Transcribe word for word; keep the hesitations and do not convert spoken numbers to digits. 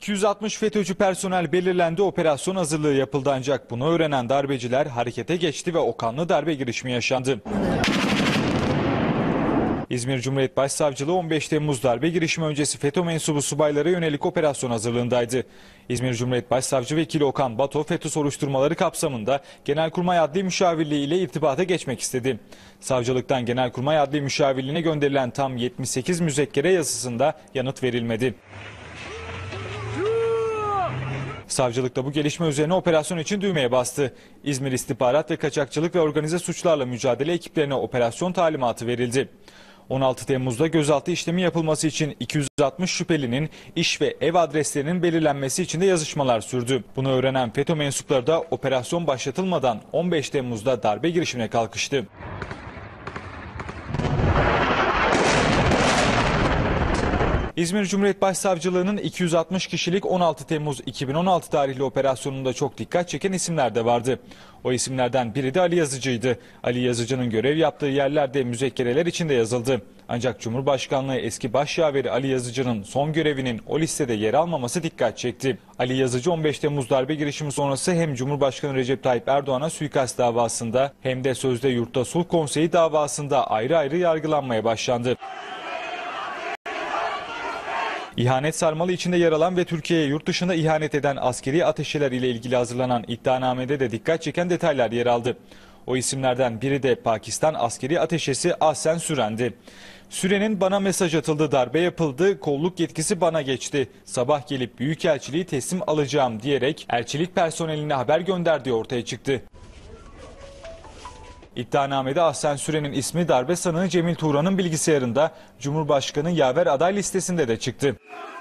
iki yüz altmış FETÖ'cü personel belirlendi, operasyon hazırlığı yapıldı ancak bunu öğrenen darbeciler harekete geçti ve o kanlı darbe girişimi yaşandı. İzmir Cumhuriyet Başsavcılığı on beş Temmuz darbe girişimi öncesi FETÖ mensubu subaylara yönelik operasyon hazırlığındaydı. İzmir Cumhuriyet Başsavcı Vekili Okan Bato, FETÖ soruşturmaları kapsamında Genelkurmay Adli Müşavirliği ile irtibata geçmek istedi. Savcılıktan Genelkurmay Adli Müşavirliğine gönderilen tam yetmiş sekiz müzekkere yazısında yanıt verilmedi. Savcılıkta bu gelişme üzerine operasyon için düğmeye bastı. İzmir İstihbarat ve Kaçakçılık ve Organize Suçlarla Mücadele ekiplerine operasyon talimatı verildi. on altı Temmuz'da gözaltı işlemi yapılması için iki yüz altmış şüphelinin iş ve ev adreslerinin belirlenmesi için de yazışmalar sürdü. Bunu öğrenen FETÖ mensupları da operasyon başlatılmadan on beş Temmuz'da darbe girişimine kalkıştı. İzmir Cumhuriyet Başsavcılığı'nın iki yüz altmış kişilik on altı Temmuz iki bin on altı tarihli operasyonunda çok dikkat çeken isimler de vardı. O isimlerden biri de Ali Yazıcı'ydı. Ali Yazıcı'nın görev yaptığı yerlerde müzekkereler içinde yazıldı. Ancak Cumhurbaşkanlığı eski başyaveri Ali Yazıcı'nın son görevinin o listede yer almaması dikkat çekti. Ali Yazıcı on beş Temmuz darbe girişimi sonrası hem Cumhurbaşkanı Recep Tayyip Erdoğan'a suikast davasında hem de sözde Yurtta Sulh Konseyi davasında ayrı ayrı yargılanmaya başlandı. İhanet sarmalı içinde yer alan ve Türkiye'ye yurt dışında ihanet eden askeri ateşeler ile ilgili hazırlanan iddianamede de dikkat çeken detaylar yer aldı. O isimlerden biri de Pakistan askeri ateşesi Ahsen Süren'di. Süren'in bana mesaj atıldı, darbe yapıldı, kolluk yetkisi bana geçti. Sabah gelip büyükelçiliği teslim alacağım diyerek elçilik personeline haber gönderdiği ortaya çıktı. İddianamede Ahsen Süren'in ismi darbe sanığı Cemil Turan'ın bilgisayarında, Cumhurbaşkanı yaver aday listesinde de çıktı.